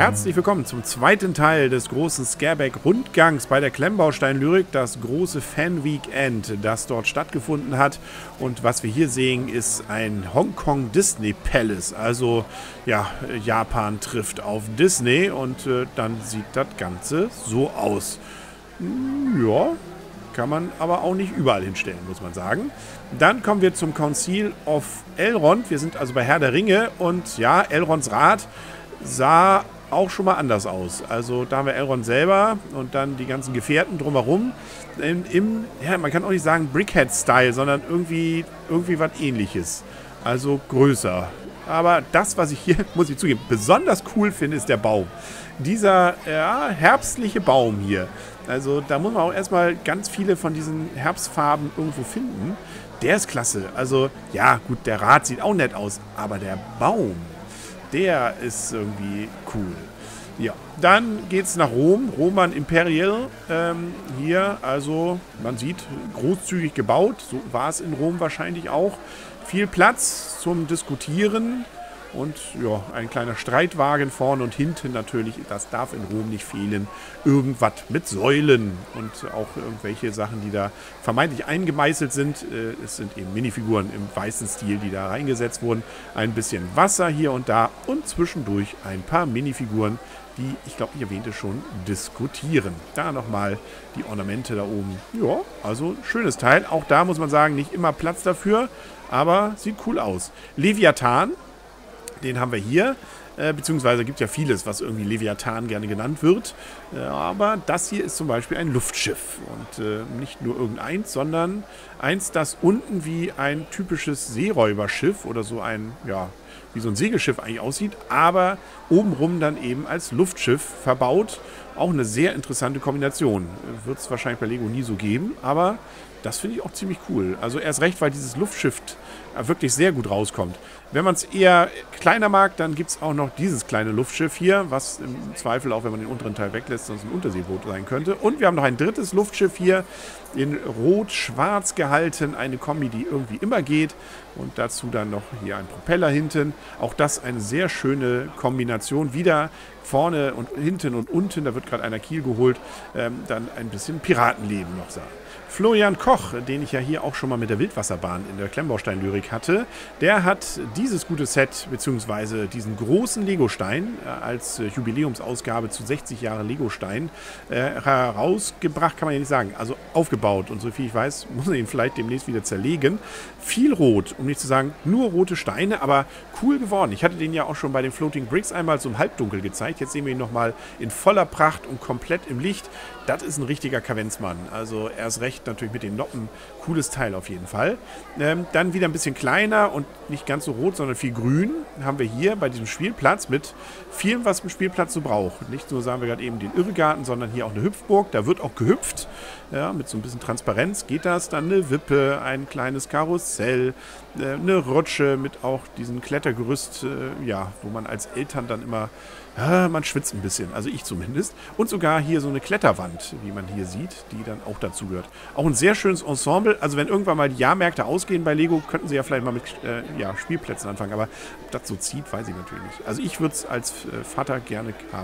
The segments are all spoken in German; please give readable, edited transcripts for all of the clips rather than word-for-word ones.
Herzlich willkommen zum zweiten Teil des großen Scareback-Rundgangs bei der Klemmbaustein-Lyrik, das große Fan-Weekend, das dort stattgefunden hat. Und was wir hier sehen, ist ein Hongkong Disney Palace. Also, ja, Japan trifft auf Disney und dann sieht das Ganze so aus. Ja, kann man aber auch nicht überall hinstellen, muss man sagen. Dann kommen wir zum Council of Elrond. Wir sind also bei Herr der Ringe und ja, Elronds Rat sah auch schon mal anders aus. Also da haben wir Elrond selber und dann die ganzen Gefährten drumherum. Ja, man kann auch nicht sagen Brickhead-Style, sondern irgendwie was Ähnliches. Also größer. Aber das, was ich hier, muss ich zugeben, besonders cool finde, ist der Baum. Dieser herbstliche Baum hier. Also da muss man auch erstmal ganz viele von diesen Herbstfarben irgendwo finden. Der ist klasse. Also ja, gut, der Rad sieht auch nett aus, aber der Baum, der ist irgendwie cool. Ja, dann geht's nach Rom. Roman Imperial. Hier, also man sieht, großzügig gebaut. So war es in Rom wahrscheinlich auch. Viel Platz zum Diskutieren. Und ja, ein kleiner Streitwagen vorne und hinten natürlich, das darf in Rom nicht fehlen. Irgendwas mit Säulen und auch irgendwelche Sachen, die da vermeintlich eingemeißelt sind. Es sind eben Minifiguren im weißen Stil, die da reingesetzt wurden. Ein bisschen Wasser hier und da und zwischendurch ein paar Minifiguren, die, ich glaube, ich erwähnte schon, diskutieren. Da nochmal die Ornamente da oben. Ja, also schönes Teil. Auch da muss man sagen, nicht immer Platz dafür, aber sieht cool aus. Leviathan. Den haben wir hier, beziehungsweise gibt ja vieles, was irgendwie Leviathan gerne genannt wird. Aber das hier ist zum Beispiel ein Luftschiff. Und nicht nur irgendeins, sondern eins, das unten wie ein typisches Seeräuberschiff oder so ein, ja, wie so ein Segelschiff eigentlich aussieht, aber obenrum dann eben als Luftschiff verbaut. Auch eine sehr interessante Kombination. Wird es wahrscheinlich bei Lego nie so geben, aber das finde ich auch ziemlich cool. Also erst recht, weil dieses Luftschiff wirklich sehr gut rauskommt. Wenn man es eher kleiner mag, dann gibt es auch noch dieses kleine Luftschiff hier, was im Zweifel, auch wenn man den unteren Teil weglässt, sonst ein Unterseeboot sein könnte. Und wir haben noch ein drittes Luftschiff hier, in rot-schwarz gehalten, eine Kombi, die irgendwie immer geht. Und dazu dann noch hier ein Propeller hinten. Auch das eine sehr schöne Kombination. Wieder vorne und hinten und unten, da wird gerade einer Kiel geholt, dann ein bisschen Piratenleben noch sah. Florian Koch, den ich ja hier auch schon mal mit der Wildwasserbahn in der Klemmbaustein-Lyrik hatte, der hat dieses gute Set, beziehungsweise diesen großen Legostein als Jubiläumsausgabe zu 60 Jahre Legostein herausgebracht, kann man ja nicht sagen, also aufgebaut. Und so viel ich weiß, muss man ihn vielleicht demnächst wieder zerlegen. Viel rot, um nicht zu sagen nur rote Steine, aber cool geworden. Ich hatte den ja auch schon bei den Floating Bricks einmal so im Halbdunkel gezeigt. Jetzt sehen wir ihn nochmal in voller Pracht und komplett im Licht. Das ist ein richtiger Kavenzmann. Also erst recht natürlich mit den Noppen. Cooles Teil auf jeden Fall. Dann wieder ein bisschen kleiner und nicht ganz so rot, sondern viel grün. Haben wir hier bei diesem Spielplatz mit vielem, was ein Spielplatz so braucht. Nicht nur, sagen wir gerade eben, den Irrgarten, sondern hier auch eine Hüpfburg. Da wird auch gehüpft. Ja, mit so ein bisschen Transparenz geht das. Dann eine Wippe, ein kleines Karussell, eine Rutsche mit auch diesem Klettergerüst, ja, wo man als Eltern dann immer, man schwitzt ein bisschen, also ich zumindest. Und sogar hier so eine Kletterwand, wie man hier sieht, die dann auch dazu gehört. Auch ein sehr schönes Ensemble. Also wenn irgendwann mal die Jahrmärkte ausgehen bei Lego, könnten sie ja vielleicht mal mit Spielplätzen anfangen. Aber ob das so zieht, weiß ich natürlich nicht. Also ich würde es als Vater gerne haben.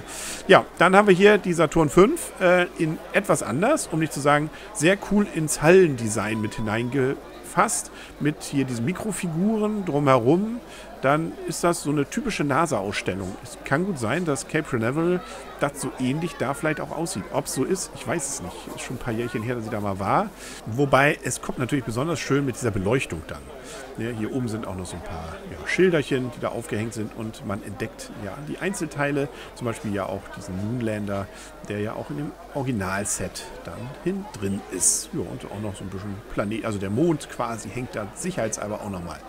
Ja, dann haben wir hier die Saturn 5 in etwas anders, um nicht zu sagen, sehr cool ins Hallendesign mit hineingefasst. Mit hier diesen Mikrofiguren drumherum. Dann ist das so eine typische NASA-Ausstellung. Es kann gut sein, dass Cape Canaveral das so ähnlich da vielleicht auch aussieht. Ob es so ist, ich weiß es nicht. Ist schon ein paar Jährchen her, dass ich da mal war. Wobei, es kommt natürlich besonders schön mit dieser Beleuchtung dann. Ja, hier oben sind auch noch so ein paar Schilderchen, die da aufgehängt sind und man entdeckt ja die Einzelteile. Zum Beispiel ja auch diesen Moonlander, der ja auch in dem Originalset dann hin drin ist. Ja, und auch noch so ein bisschen Planet, also der Mond quasi hängt da sicherheitshalber auch nochmal.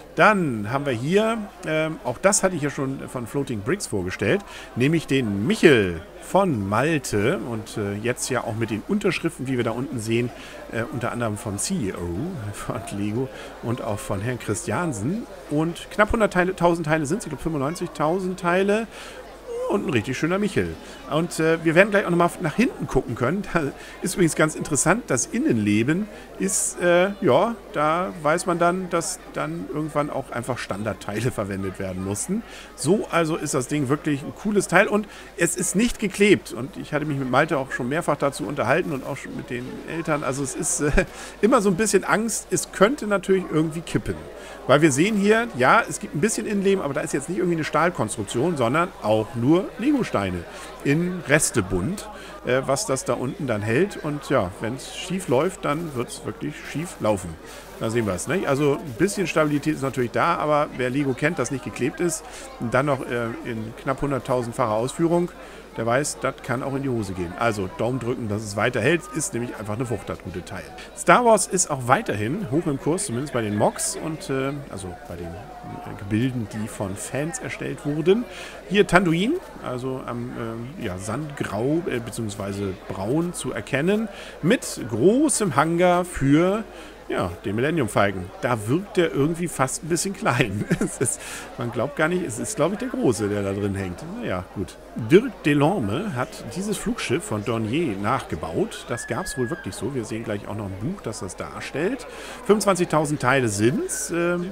Dann haben wir hier, auch das hatte ich ja schon von Floating Bricks vorgestellt, nämlich den Michel von Malte und jetzt ja auch mit den Unterschriften, wie wir da unten sehen, unter anderem vom CEO von Lego und auch von Herrn Christiansen. Und knapp 100.000 Teile sind es, ich glaube 95.000 Teile. und ein richtig schöner Michel. Und wir werden gleich auch nochmal nach hinten gucken können. Da ist übrigens ganz interessant, das Innenleben ist, ja, da weiß man dann, dass dann irgendwann auch einfach Standardteile verwendet werden mussten. So also ist das Ding wirklich ein cooles Teil und es ist nicht geklebt. Und ich hatte mich mit Malte auch schon mehrfach dazu unterhalten und auch schon mit den Eltern. Also es ist immer so ein bisschen Angst, es könnte natürlich irgendwie kippen. Weil wir sehen hier, ja, es gibt ein bisschen Innenleben, aber da ist jetzt nicht irgendwie eine Stahlkonstruktion, sondern auch nur Legosteine in Restebund, was das da unten dann hält. Und ja, wenn es schief läuft, dann wird es wirklich schief laufen. Da sehen wir es. Ne? Also ein bisschen Stabilität ist natürlich da, aber wer Lego kennt, das nicht geklebt ist, und dann noch in knapp 100.000-facher Ausführung, der weiß, das kann auch in die Hose gehen. Also Daumen drücken, dass es weiterhält, ist nämlich einfach eine Wucht, das gute Teil. Star Wars ist auch weiterhin hoch im Kurs, zumindest bei den Mocks und also bei den Gebilden, die von Fans erstellt wurden. Hier Tanduin, also am ja, Sandgrau bzw. Braun zu erkennen, mit großem Hangar für ja, den Millennium Falcon. Da wirkt der irgendwie fast ein bisschen klein. Man glaubt gar nicht, es ist, glaube ich, der Große, der da drin hängt. Naja, gut. Dirk Delorme hat dieses Flugschiff von Dornier nachgebaut. Das gab es wohl wirklich so. Wir sehen gleich auch noch ein Buch, das das darstellt. 25.000 Teile sind es.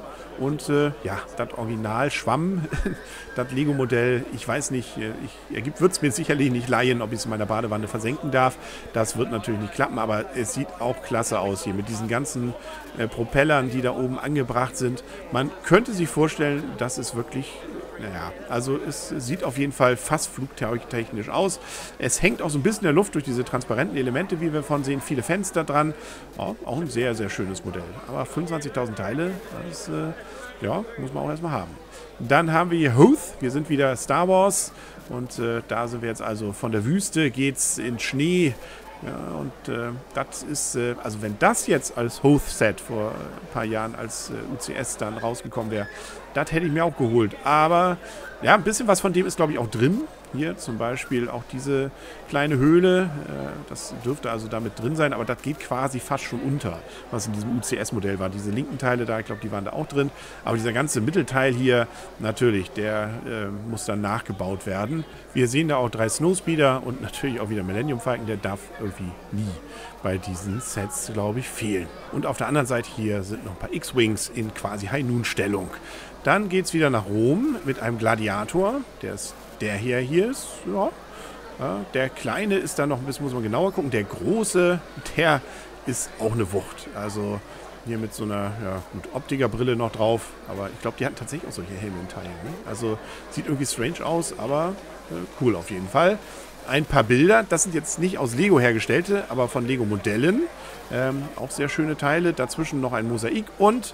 Und ja, das Original Schwamm, das Lego-Modell, ich weiß nicht, ich würde es mir sicherlich nicht leihen, ob ich es in meiner Badewanne versenken darf. Das wird natürlich nicht klappen, aber es sieht auch klasse aus hier mit diesen ganzen Propellern, die da oben angebracht sind. Man könnte sich vorstellen, dass es wirklich, naja, also es sieht auf jeden Fall fast flugtechnisch aus. Es hängt auch so ein bisschen in der Luft durch diese transparenten Elemente, wie wir von sehen, viele Fenster dran. Ja, auch ein sehr, sehr schönes Modell. Aber 25.000 Teile, das ja, muss man auch erstmal haben. Dann haben wir hier Hoth. Wir sind wieder Star Wars. Und da sind wir jetzt also von der Wüste, geht's in Schnee. Ja, und das ist, also wenn das jetzt als Hoth-Set vor ein paar Jahren als UCS dann rausgekommen wäre, das hätte ich mir auch geholt. Aber ja, ein bisschen was von dem ist, glaube ich, auch drin. Hier zum Beispiel auch diese kleine Höhle, das dürfte also damit drin sein, aber das geht quasi fast schon unter, was in diesem UCS-Modell war. Diese linken Teile da, ich glaube, die waren da auch drin, aber dieser ganze Mittelteil hier, natürlich, der muss dann nachgebaut werden. Wir sehen da auch 3 Snowspeeder und natürlich auch wieder Millennium Falcon, der darf irgendwie nie bei diesen Sets, glaube ich, fehlen. Und auf der anderen Seite hier sind noch ein paar X-Wings in quasi High-Noon-Stellung. Dann geht es wieder nach Rom mit einem Gladiator, der hier ist, ja. Ja, der kleine ist dann noch ein bisschen, muss man genauer gucken. Der große, der ist auch eine Wucht. Also hier mit so einer, ja gut, Optikerbrille noch drauf. Aber ich glaube, die hatten tatsächlich auch solche Helme in Teilen. Ne? Also sieht irgendwie strange aus, aber cool auf jeden Fall. Ein paar Bilder, das sind jetzt nicht aus Lego hergestellte, aber von Lego-Modellen. Auch sehr schöne Teile. Dazwischen noch ein Mosaik und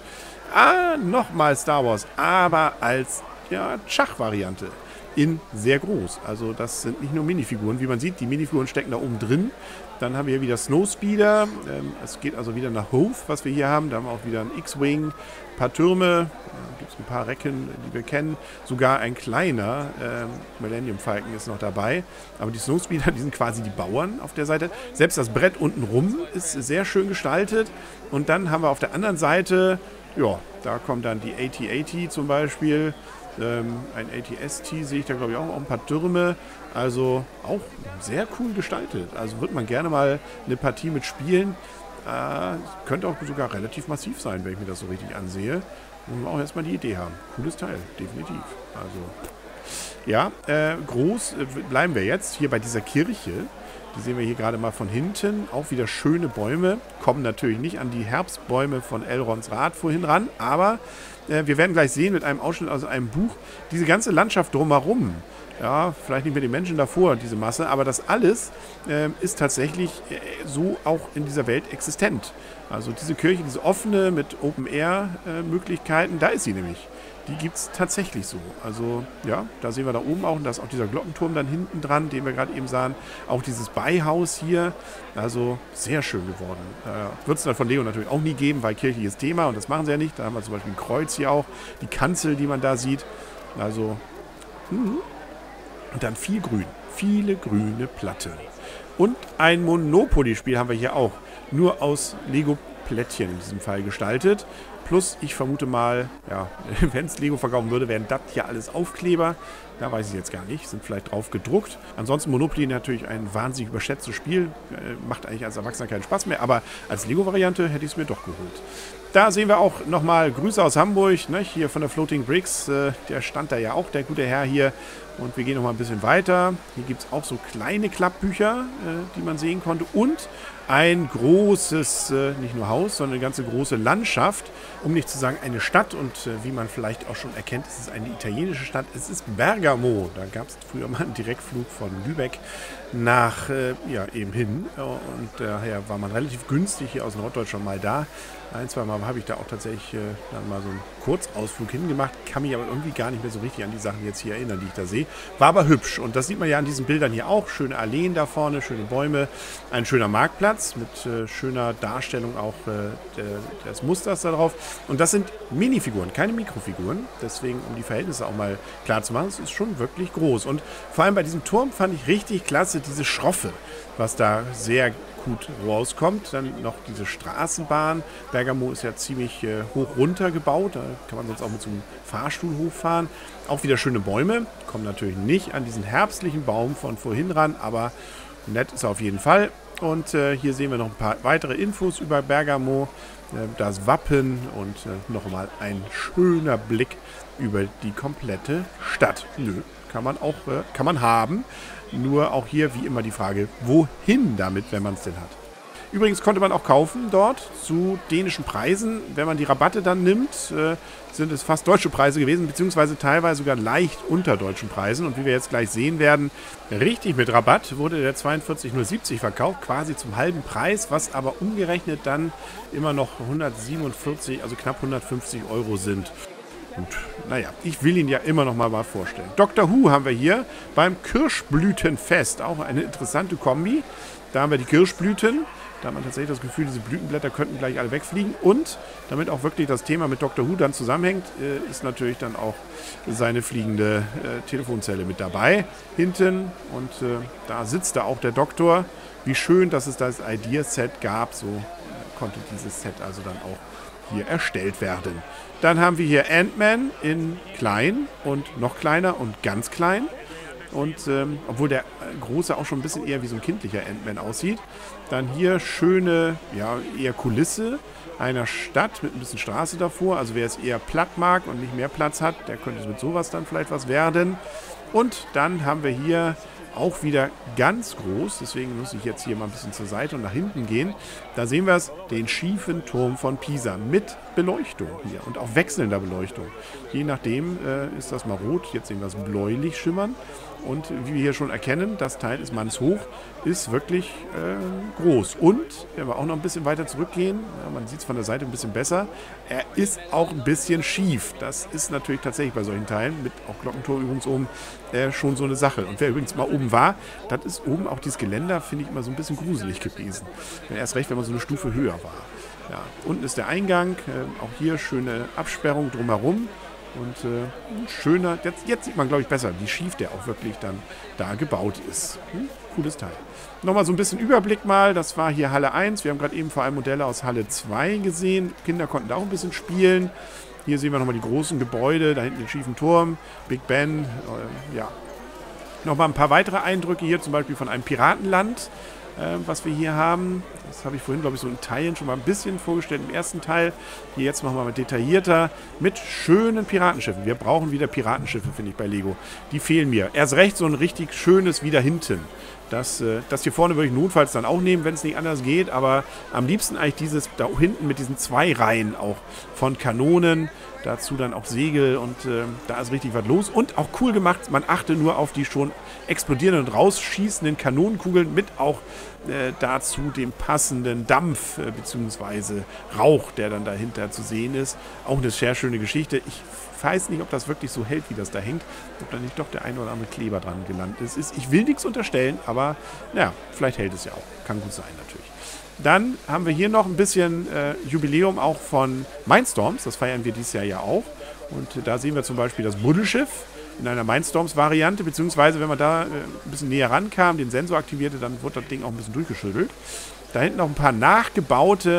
nochmal Star Wars, aber als ja, Schachvariante. In sehr groß. Also das sind nicht nur Minifiguren. Wie man sieht, die Minifiguren stecken da oben drin. Dann haben wir hier wieder Snowspeeder. Es geht also wieder nach Hoth, was wir hier haben. Da haben wir auch wieder einen X-Wing, ein paar Türme. Da gibt es ein paar Recken, die wir kennen. Sogar ein kleiner Millennium Falcon ist noch dabei. Aber die Snowspeeder, die sind quasi die Bauern auf der Seite. Selbst das Brett unten rum ist sehr schön gestaltet. Und dann haben wir auf der anderen Seite, ja, da kommt dann die AT-AT zum Beispiel. Ein ATST sehe ich da, glaube ich, auch ein paar Türme. Also auch sehr cool gestaltet. Also wird man gerne mal eine Partie mitspielen. Könnte auch sogar relativ massiv sein, wenn ich mir das so richtig ansehe. Muss man auch erstmal die Idee haben. Cooles Teil, definitiv. Also ja, groß bleiben wir jetzt hier bei dieser Kirche. Die sehen wir hier gerade mal von hinten. Auch wieder schöne Bäume. Kommen natürlich nicht an die Herbstbäume von Elrons Rat vorhin ran. Aber wir werden gleich sehen mit einem Ausschnitt aus einem Buch, diese ganze Landschaft drumherum. Ja, vielleicht nicht mit den Menschen davor, diese Masse. Aber das alles ist tatsächlich so auch in dieser Welt existent. Also diese Kirche, diese offene mit Open-Air-Möglichkeiten, da ist sie nämlich. Die gibt es tatsächlich so. Also ja, da sehen wir da oben auch, und da ist auch dieser Glockenturm dann hinten dran, den wir gerade eben sahen. Auch dieses Beihaus hier, also sehr schön geworden. Wird es dann von Lego natürlich auch nie geben, weil kirchliches Thema, und das machen sie ja nicht. Da haben wir zum Beispiel ein Kreuz hier auch, die Kanzel, die man da sieht. Also, und dann viel Grün, viele grüne Platten. Und ein Monopoly-Spiel haben wir hier auch, nur aus Lego-Plättchen in diesem Fall gestaltet. Plus, ich vermute mal, ja, wenn es Lego verkaufen würde, wären das hier alles Aufkleber. Da weiß ich jetzt gar nicht. Sind vielleicht drauf gedruckt. Ansonsten Monopoly natürlich ein wahnsinnig überschätztes Spiel. Macht eigentlich als Erwachsener keinen Spaß mehr. Aber als Lego-Variante hätte ich es mir doch geholt. Da sehen wir auch nochmal Grüße aus Hamburg. Ne? Hier von der Floating Bricks. Der stand da ja auch, der gute Herr hier. Und wir gehen nochmal ein bisschen weiter. Hier gibt es auch so kleine Klappbücher, die man sehen konnte. Und ein großes, nicht nur Haus, sondern eine ganze große Landschaft. Um nicht zu sagen eine Stadt. Und wie man vielleicht auch schon erkennt, es ist eine italienische Stadt. Es ist Bergamo. Da gab es früher mal einen Direktflug von Lübeck nach, ja, eben hin. Und daher war man relativ günstig hier aus Norddeutschland mal da. Ein, zwei Mal habe ich da auch tatsächlich dann mal so einen Kurzausflug hingemacht. Kann mich aber irgendwie gar nicht mehr so richtig an die Sachen jetzt hier erinnern, die ich da sehe. War aber hübsch. Und das sieht man ja an diesen Bildern hier auch. Schöne Alleen da vorne, schöne Bäume. Ein schöner Marktplatz mit schöner Darstellung auch des Musters da drauf. Und das sind Minifiguren, keine Mikrofiguren. Deswegen, um die Verhältnisse auch mal klar zu machen, es ist schon wirklich groß. Und vor allem bei diesem Turm fand ich richtig klasse diese Schroffe, was da sehr gut rauskommt. Dann noch diese Straßenbahn. Bergamo ist ja ziemlich hoch runter gebaut. Da kann man sonst auch mit so einem Fahrstuhl hochfahren. Auch wieder schöne Bäume. Kommen natürlich nicht an diesen herbstlichen Baum von vorhin ran, aber nett ist er auf jeden Fall. Und hier sehen wir noch ein paar weitere Infos über Bergamo. Das Wappen und nochmal ein schöner Blick über die komplette Stadt. Nö, kann man auch kann man haben. Nur auch hier wie immer die Frage, wohin damit, wenn man es denn hat. Übrigens konnte man auch kaufen dort zu dänischen Preisen. Wenn man die Rabatte dann nimmt, sind es fast deutsche Preise gewesen, beziehungsweise teilweise sogar leicht unter deutschen Preisen. Und wie wir jetzt gleich sehen werden, richtig mit Rabatt wurde der 42,070 verkauft, quasi zum halben Preis, was aber umgerechnet dann immer noch 147, also knapp 150 Euro sind. Und naja, ich will ihn ja immer noch mal vorstellen. Dr. Who haben wir hier beim Kirschblütenfest. Auch eine interessante Kombi. Da haben wir die Kirschblüten. Da hat man tatsächlich das Gefühl, diese Blütenblätter könnten gleich alle wegfliegen. Und damit auch wirklich das Thema mit Dr. Who dann zusammenhängt, ist natürlich dann auch seine fliegende Telefonzelle mit dabei. Hinten. Und da sitzt da auch der Doktor. Wie schön, dass es das Idea-Set gab. So konnte dieses Set also dann auch hier erstellt werden. Dann haben wir hier Ant-Man in klein und noch kleiner und ganz klein. Und obwohl der große auch schon ein bisschen eher wie so ein kindlicher Ant-Man aussieht. Dann hier schöne, ja, eher Kulisse einer Stadt mit ein bisschen Straße davor. Also wer es eher platt mag und nicht mehr Platz hat, der könnte mit sowas dann vielleicht was werden. Und dann haben wir hier auch wieder ganz groß, deswegen muss ich jetzt hier mal ein bisschen zur Seite und nach hinten gehen. Da sehen wir es, den schiefen Turm von Pisa mit Beleuchtung hier und auch wechselnder Beleuchtung. Je nachdem ist das mal rot, jetzt sehen wir es bläulich schimmern. Und wie wir hier schon erkennen, das Teil ist mannshoch, ist wirklich groß. Und, wenn wir auch noch ein bisschen weiter zurückgehen, ja, man sieht es von der Seite ein bisschen besser, er ist auch ein bisschen schief. Das ist natürlich tatsächlich bei solchen Teilen, mit auch Glockenturm übrigens oben, schon so eine Sache. Und wer übrigens mal oben war, das ist oben auch dieses Geländer, finde ich immer so ein bisschen gruselig gewesen. Erst recht, wenn man so eine Stufe höher war. Ja, unten ist der Eingang, auch hier schöne Absperrung drumherum. Und schöner, jetzt sieht man, glaube ich, besser, wie schief der auch wirklich dann da gebaut ist. Cooles Teil. Nochmal so ein bisschen Überblick mal, das war hier Halle 1. Wir haben gerade eben vor allem Modelle aus Halle 2 gesehen. Kinder konnten da auch ein bisschen spielen. Hier sehen wir nochmal die großen Gebäude, da hinten den schiefen Turm, Big Ben, ja. Nochmal ein paar weitere Eindrücke hier, zum Beispiel von einem Piratenland, was wir hier haben. Das habe ich vorhin, glaube ich, so in Teilen schon mal ein bisschen vorgestellt im ersten Teil. Hier jetzt nochmal detaillierter mit schönen Piratenschiffen. Wir brauchen wieder Piratenschiffe, finde ich, bei Lego. Die fehlen mir. Erst recht so ein richtig schönes wieder hinten. Das hier vorne würde ich notfalls dann auch nehmen, wenn es nicht anders geht. Aber am liebsten eigentlich dieses da hinten mit diesen zwei Reihen auch von Kanonen. Dazu dann auch Segel und da ist richtig was los. Und auch cool gemacht, man achte nur auf die schon explodierenden und rausschießenden Kanonenkugeln mit auch dazu dem passenden Dampf bzw. Rauch, der dann dahinter zu sehen ist. Auch eine sehr schöne Geschichte. Ich weiß nicht, ob das wirklich so hält, wie das da hängt. Ob da nicht doch der ein oder andere Kleber dran gelandet ist. Ich will nichts unterstellen, aber naja, vielleicht hält es ja auch. Kann gut sein natürlich. Dann haben wir hier noch ein bisschen Jubiläum auch von Mindstorms. Das feiern wir dieses Jahr ja auch. Und da sehen wir zum Beispiel das Buddelschiff in einer Mindstorms-Variante. Beziehungsweise, wenn man da ein bisschen näher rankam, den Sensor aktivierte, dann wurde das Ding auch ein bisschen durchgeschüttelt. Da hinten noch ein paar nachgebaute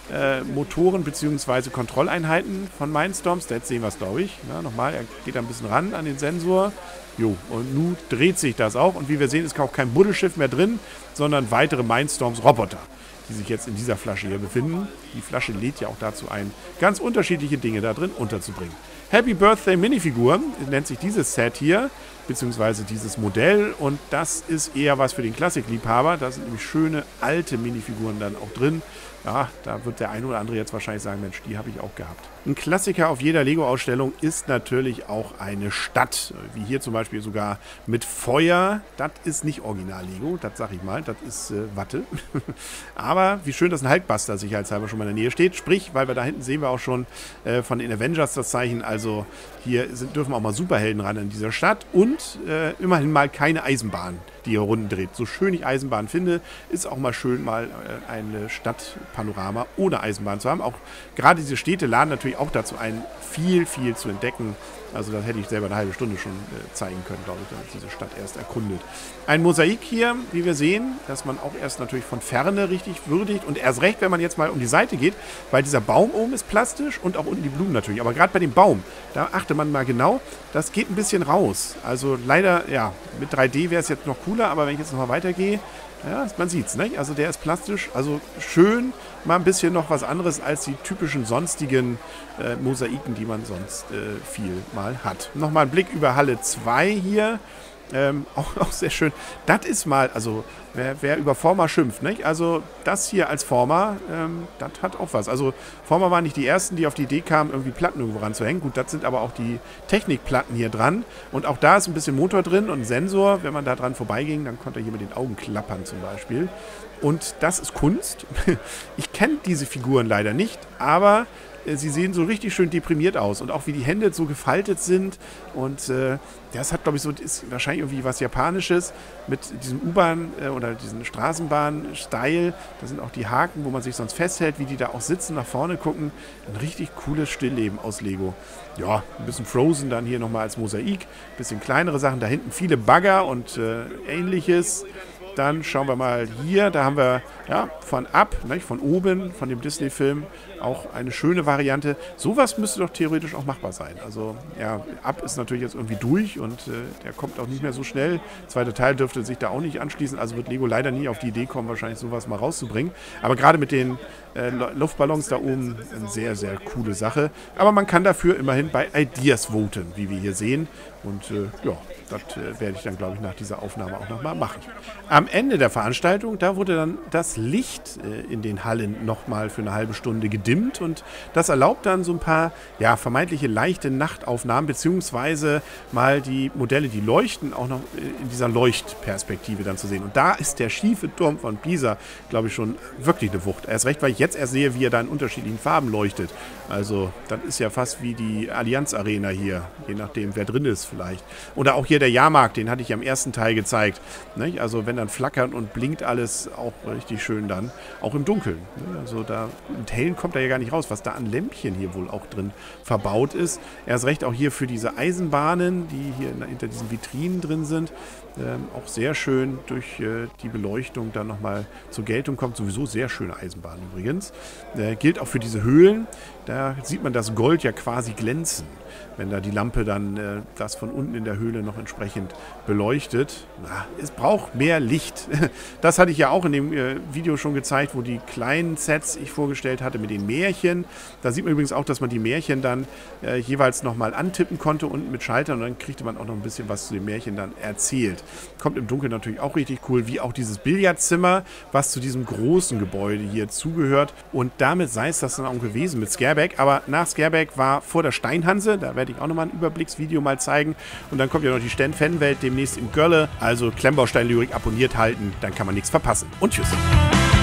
Motoren bzw. Kontrolleinheiten von Mindstorms. Jetzt sehen wir es, glaube ich. Ja, nochmal, er geht da ein bisschen ran an den Sensor. Jo, und nun dreht sich das auch. Und wie wir sehen, ist auch kein Buddelschiff mehr drin, sondern weitere Mindstorms-Roboter, die sich jetzt in dieser Flasche hier befinden. Die Flasche lädt ja auch dazu ein, ganz unterschiedliche Dinge da drin unterzubringen. Happy Birthday Minifiguren nennt sich dieses Set hier, beziehungsweise dieses Modell. Und das ist eher was für den Klassikliebhaber. Da sind nämlich schöne alte Minifiguren dann auch drin. Ja, da wird der eine oder andere jetzt wahrscheinlich sagen, Mensch, die habe ich auch gehabt. Ein Klassiker auf jeder Lego-Ausstellung ist natürlich auch eine Stadt. Wie hier zum Beispiel sogar mit Feuer. Das ist nicht Original-Lego, das sag ich mal. Das ist Watte. Aber wie schön, dass ein Hulkbuster sicherheitshalber schon mal in der Nähe steht. Sprich, weil wir da hinten sehen wir auch schon von den Avengers das Zeichen. Also hier dürfen auch mal Superhelden ran in dieser Stadt. Und immerhin mal keine Eisenbahn, die hier Runden dreht. So schön ich Eisenbahn finde, ist auch mal schön, mal eine Stadtpanorama ohne Eisenbahn zu haben. Auch gerade diese Städte laden natürlich auch dazu ein, viel zu entdecken. Also das hätte ich selber eine halbe Stunde schon zeigen können, glaube ich, damit diese Stadt erst erkundet. Ein Mosaik hier, wie wir sehen, dass man auch erst natürlich von Ferne richtig würdigt. Und erst recht, wenn man jetzt mal um die Seite geht, weil dieser Baum oben ist plastisch und auch unten die Blumen natürlich. Aber gerade bei dem Baum, da achte man mal genau, das geht ein bisschen raus. Also leider, ja, mit 3D wäre es jetzt noch cooler, aber wenn ich jetzt nochmal weitergehe, ja, man sieht es, ne? Also der ist plastisch, also schön, mal ein bisschen noch was anderes als die typischen sonstigen Mosaiken, die man sonst viel mal hat. Nochmal ein Blick über Halle 2 hier. Auch sehr schön. Das ist mal, also wer über Forma schimpft, nicht? Also das hier als Forma, das hat auch was. Also Forma waren nicht die ersten, die auf die Idee kamen, irgendwie Platten irgendwo ranzuhängen. Gut, das sind aber auch die Technikplatten hier dran. Und auch da ist ein bisschen Motor drin und ein Sensor. Wenn man da dran vorbeiging, dann konnte er hier mit den Augen klappern zum Beispiel. Und das ist Kunst. Ich kenne diese Figuren leider nicht, aber sie sehen so richtig schön deprimiert aus und auch wie die Hände so gefaltet sind und das hat, glaube ich, so, ist wahrscheinlich irgendwie was Japanisches mit diesem U-Bahn oder diesem Straßenbahn-Style. Da sind auch die Haken, wo man sich sonst festhält, wie die da auch sitzen, nach vorne gucken. Ein richtig cooles Stillleben aus Lego. Ja, ein bisschen Frozen dann hier nochmal als Mosaik, ein bisschen kleinere Sachen, da hinten viele Bagger und ähnliches. Dann schauen wir mal hier, da haben wir ja von Up, ne, von oben, von dem Disney-Film, auch eine schöne Variante. Sowas müsste doch theoretisch auch machbar sein. Also ja, Up ist natürlich jetzt irgendwie durch und der kommt auch nicht mehr so schnell. Der zweite Teil dürfte sich da auch nicht anschließen, also wird Lego leider nie auf die Idee kommen, wahrscheinlich sowas mal rauszubringen. Aber gerade mit den Luftballons da oben, eine sehr, sehr coole Sache. Aber man kann dafür immerhin bei Ideas voten, wie wir hier sehen. Und ja, das werde ich dann, glaube ich, nach dieser Aufnahme auch nochmal machen. Am Ende der Veranstaltung, da wurde dann das Licht in den Hallen nochmal für eine halbe Stunde gedimmt und das erlaubt dann so ein paar, ja, vermeintliche leichte Nachtaufnahmen, beziehungsweise mal die Modelle, die leuchten, auch noch in dieser Leuchtperspektive dann zu sehen. Und da ist der schiefe Turm von Pisa, glaube ich, schon wirklich eine Wucht. Erst recht, weil ich jetzt erst sehe, wie er da in unterschiedlichen Farben leuchtet. Also, das ist ja fast wie die Allianz Arena hier, je nachdem, wer drin ist vielleicht. Oder auch hier der Jahrmarkt, den hatte ich am ersten Teil gezeigt. Nicht? Also, wenn dann flackert und blinkt alles, auch richtig schön dann, auch im Dunkeln. Also, da im Hellen kommt er ja gar nicht raus, was da an Lämpchen hier wohl auch drin verbaut ist. Erst recht auch hier für diese Eisenbahnen, die hier hinter diesen Vitrinen drin sind. Auch sehr schön durch die Beleuchtung dann nochmal zur Geltung kommt. Sowieso sehr schöne Eisenbahn übrigens. Gilt auch für diese Höhlen. Da sieht man das Gold ja quasi glänzen, wenn da die Lampe dann das von unten in der Höhle noch entsprechend beleuchtet. Na, es braucht mehr Licht. Das hatte ich ja auch in dem Video schon gezeigt, wo die kleinen Sets ich vorgestellt hatte mit den Märchen. Da sieht man übrigens auch, dass man die Märchen dann jeweils nochmal antippen konnte unten mit Schaltern und dann kriegte man auch noch ein bisschen was zu den Märchen dann erzählt. Kommt im Dunkeln natürlich auch richtig cool, wie auch dieses Billardzimmer, was zu diesem großen Gebäude hier zugehört. Und damit sei es das dann auch gewesen mit Scareback. Aber nach Scareback war vor der Steinhanse, da werde ich auch nochmal ein Überblicksvideo mal zeigen. Und dann kommt ja noch die Fanwelt demnächst in Gölle. Also Klemmbaustein-Lyrik abonniert halten, dann kann man nichts verpassen. Und tschüss.